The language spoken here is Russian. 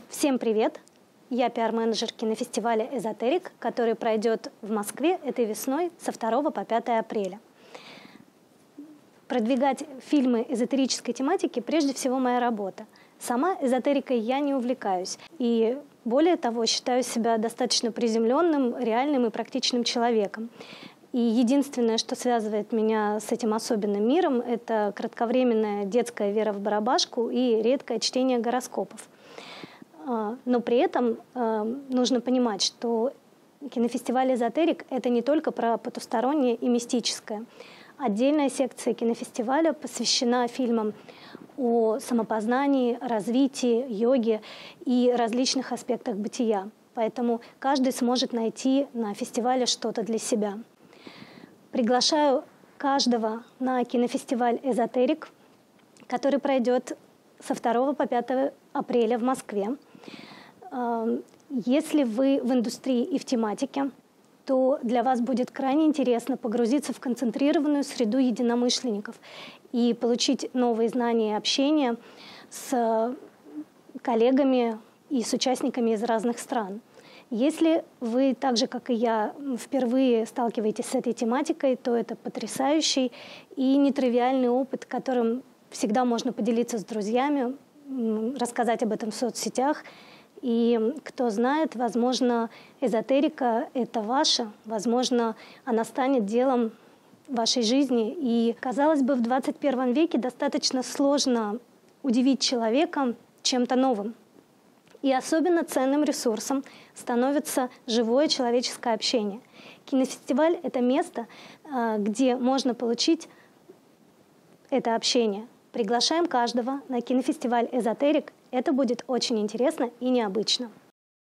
Всем привет! Я пиар-менеджер кинофестиваля «Эзотерик», который пройдет в Москве этой весной со 2 по 5 апреля. Продвигать фильмы эзотерической тематики прежде всего моя работа. Сама эзотерикой я не увлекаюсь. И более того, считаю себя достаточно приземленным, реальным и практичным человеком. И единственное, что связывает меня с этим особенным миром, это кратковременная детская вера в барабашку и редкое чтение гороскопов. Но при этом нужно понимать, что кинофестиваль «Эзотерик» — это не только про потустороннее и мистическое. Отдельная секция кинофестиваля посвящена фильмам о самопознании, развитии, йоге и различных аспектах бытия. Поэтому каждый сможет найти на фестивале что-то для себя. Приглашаю каждого на кинофестиваль «Эзотерик», который пройдет со 2 по 5 апреля в Москве. Если вы в индустрии и в тематике, то для вас будет крайне интересно погрузиться в концентрированную среду единомышленников и получить новые знания и общение с коллегами и с участниками из разных стран. Если вы, так же как и я, впервые сталкиваетесь с этой тематикой, то это потрясающий и нетривиальный опыт, которым всегда можно поделиться с друзьями, рассказать об этом в соцсетях. И кто знает, возможно, эзотерика – это ваша, возможно, она станет делом вашей жизни. И, казалось бы, в 21 веке достаточно сложно удивить человека чем-то новым. И особенно ценным ресурсом становится живое человеческое общение. Кинофестиваль – это место, где можно получить это общение. Приглашаем каждого на кинофестиваль «Эзотерик». Это будет очень интересно и необычно.